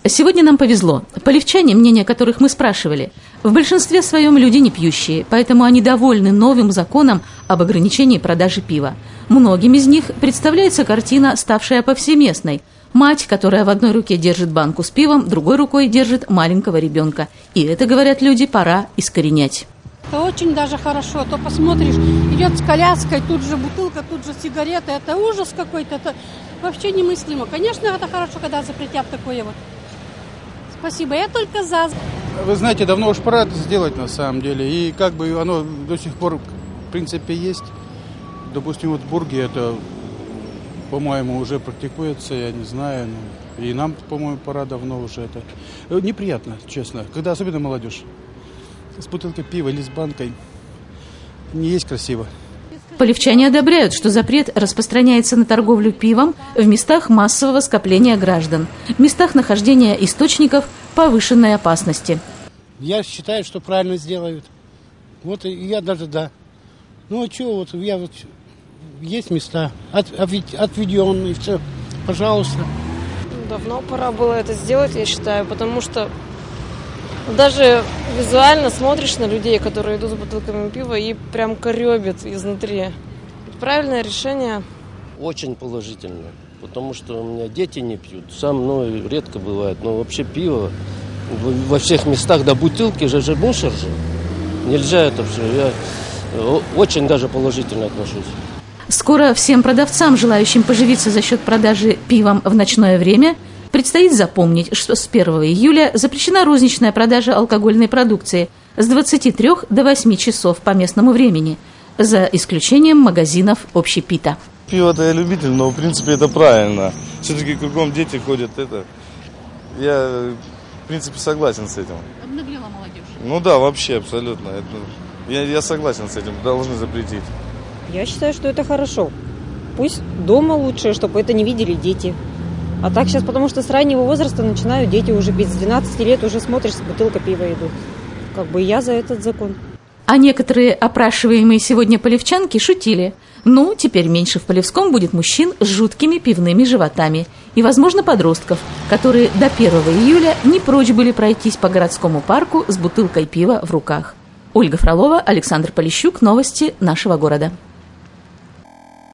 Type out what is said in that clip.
Сегодня нам повезло. Полевчане, мнение которых мы спрашивали, в большинстве своем люди не пьющие, поэтому они довольны новым законом об ограничении продажи пива. Многим из них представляется картина, ставшая повсеместной. Мать, которая в одной руке держит банку с пивом, другой рукой держит маленького ребенка. И это, говорят люди, пора искоренять. Это очень даже хорошо. А то посмотришь, идет с коляской, тут же бутылка, тут же сигарета. Это ужас какой-то. Это вообще немыслимо. Конечно, это хорошо, когда запретят такое вот. Спасибо, я только за. Вы знаете, давно уж пора это сделать на самом деле. И как бы оно до сих пор в принципе есть. Допустим, вот в Бурге это, по-моему, уже практикуется, я не знаю. И нам, по-моему, пора давно уже это. Неприятно, честно, когда особенно молодежь. С бутылкой пива или с банкой не есть красиво. Полевчане одобряют, что запрет распространяется на торговлю пивом в местах массового скопления граждан, в местах нахождения источников повышенной опасности. Я считаю, что правильно сделают. Вот и я даже да. Ну а что, вот я вот есть места отведенные, все, пожалуйста. Давно пора было это сделать, я считаю, потому что даже визуально смотришь на людей, которые идут с бутылками пива, и прям корёбит изнутри. Правильное решение. Очень положительно, потому что у меня дети не пьют. Сам, редко бывает, но вообще пиво во всех местах, да бутылки же мусор же. Нельзя это все. Я очень даже положительно отношусь. Скоро всем продавцам, желающим поживиться за счет продажи пивом в ночное время, предстоит запомнить, что с 1 июля запрещена розничная продажа алкогольной продукции с 23 до 8 часов по местному времени, за исключением магазинов общепита. Пиво-то я любитель, но в принципе это правильно. Все-таки кругом дети ходят, я в принципе согласен с этим. Обнаглела молодежь. Ну да, вообще абсолютно. Я согласен с этим, должны запретить. Я считаю, что это хорошо. Пусть дома лучше, чтобы это не видели дети. А так сейчас, потому что с раннего возраста начинают дети уже пить. С 12 лет уже смотришь, бутылка пива идут. Как бы я за этот закон. А некоторые опрашиваемые сегодня полевчанки шутили. Теперь меньше в Полевском будет мужчин с жуткими пивными животами. И, возможно, подростков, которые до 1 июля не прочь были пройтись по городскому парку с бутылкой пива в руках. Ольга Фролова, Александр Полищук. Новости нашего города.